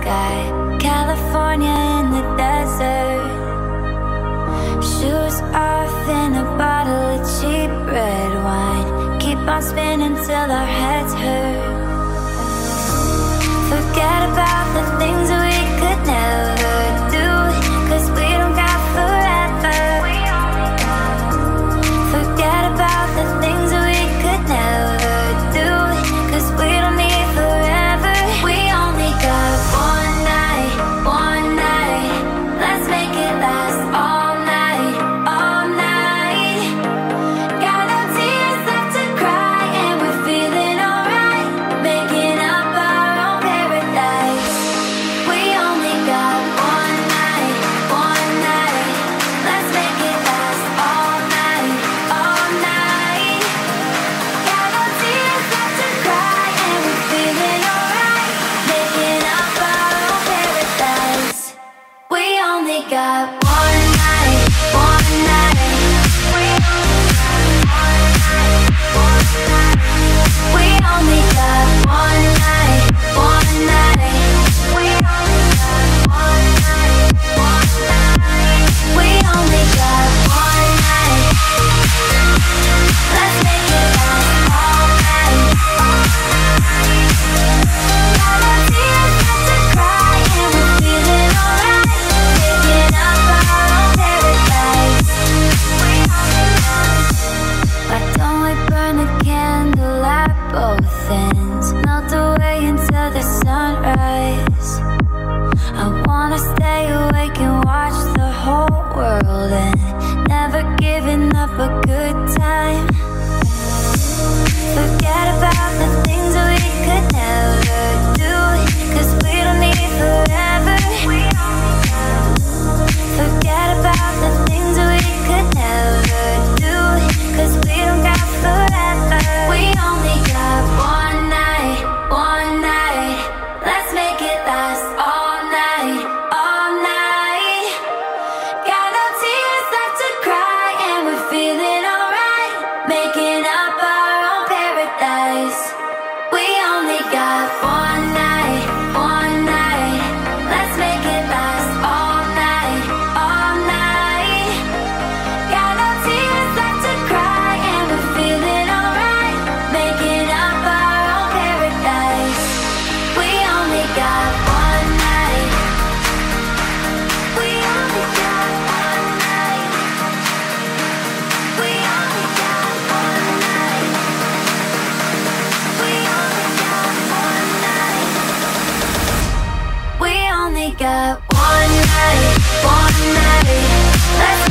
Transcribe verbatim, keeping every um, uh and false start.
sky, California in the desert. Shoes off in a bottle of cheap red wine. Keep on spinning till our heads hurt. Forget about the things we could never do, 'cause we don't got forever. Forget about the things we could never do, 'cause we don't need forever. We only got one night, one night. Let's make it last all night, all night. Got no tears left to cry and we're feeling alright, making up our own paradise. We only got one night, one night. Let's make it last all night, all night. Got no tears left to cry and we're feeling alright, making up our own paradise. We only got one night, one night. We only got one night, one night. We only got one night, one night. We only got one night. Let's make it last all night, all night. Got no tears left to cry and we're feeling alright, making up our own paradise. Why don't we burn the candle at both ends, melt away into the sunrise? I wanna stay awake and watch the whole world end, never giving up a good time. Forget about the things we could never do, 'cause we don't need forever. Forget about the things we could never do, 'cause we don't got forever. We only got one night, one night. Let's make it last all night, all night. Got no tears left to cry and we're feeling alright, making up our own paradise. We only got one night, one night. Let's make it last all night, all night. Got no tears left to cry and we're feeling alright, making up our own paradise. We only got one night. We only got one night. We only got one night. We only got one night. We only got one night, one night. Let's